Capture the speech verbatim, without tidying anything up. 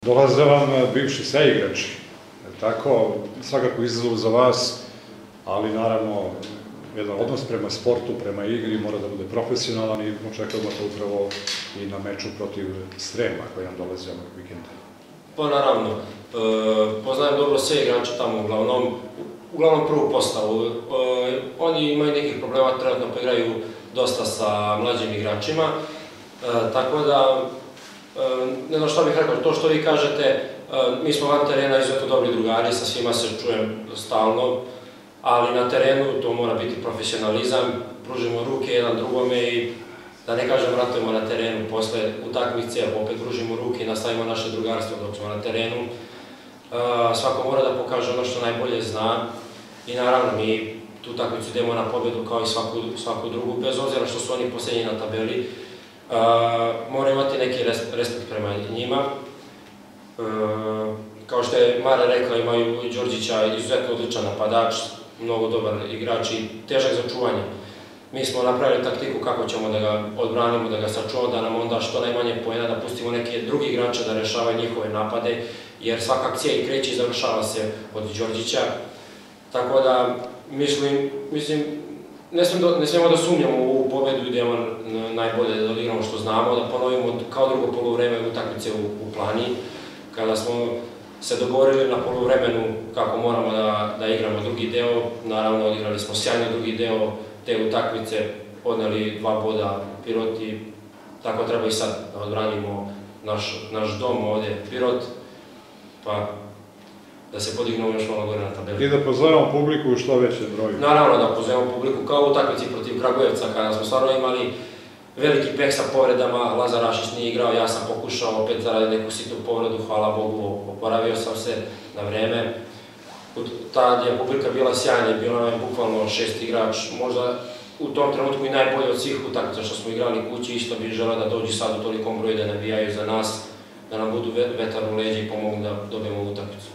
Dolaze vam bivši saigrači, tako, svakako izazov za vas, ali naravno jedan odnos prema sportu, prema igri mora da bude profesionalan i očekujemo to upravo i na meču protiv Srema koji nam dolazi ovog vikenda. Pa naravno, poznajem dobro sve igrače tamo, uglavnom, uglavnom prvu postavu. Oni imaju nekih problema, trenutno pa igraju dosta sa mlađim igračima, tako da, ne znam šta bih rekao, to što vi kažete, mi smo van terena izuzetno dobri drugari, sa svima se čujem stalno, ali na terenu to mora biti profesionalizam, pružimo ruke jedan drugome i da ne kažem ratujemo na terenu, posle utakmice opet pružimo ruke i nastavimo naše drugarstvo dok smo na terenu. Svako mora da pokaže ono što najbolje zna i naravno mi tu utakmicu idemo na pobedu kao i svaku drugu, bez obzira što su oni posljednji na tabeli. Mora imati neki respekt prema njima. Kao što je Mara rekla, imaju Đorđića, izuzetno odličan napadač, mnogo dobar igrač i težak za čuvanje. Mi smo napravili taktiku kako ćemo da ga odbranimo, da ga sačuvamo, da nam onda što najmanje poena, da pustimo neke drugi igrače da rešavaju njihove napade, jer svaka akcija i kreće i završava se od Đorđića. Tako da, mislim, ne smijemo da sumnjamo u pobedu, idemo najbolje da odigramo što znamo, da ponovimo kao drugo poluvreme utakmice u Plani, kada smo se dogovorili na poluvremenu kako moramo da igramo drugi deo, naravno odigrali smo sjajno drugi deo te utakmice, odneli dva boda Pirot i tako treba i sad da odbranimo naš dom ovde Pirot, pa da se podignemo još malo gore na tabeli. I da pozovemo publiku u što većem broju. Naravno da pozovemo publiku kao u utakmici protiv Kragujevca, kada smo stvarno imali veliki peh sa povredama, Lazar Rašić nije igrao, ja sam pokušao opet zaradi neku sitnu povredu, hvala Bogu, oporavio sam se na vreme. Tad je publika bila sjajna i bilo nam je bukvalno šest igrač, možda u tom trenutku i najbolje od svih utakmica što smo igrali kući, isto bih želeo da dođu sad u tolikom broju da navijaju za nas, da nam budu vetar u leđa i pomogu da dobijemo utakmicu.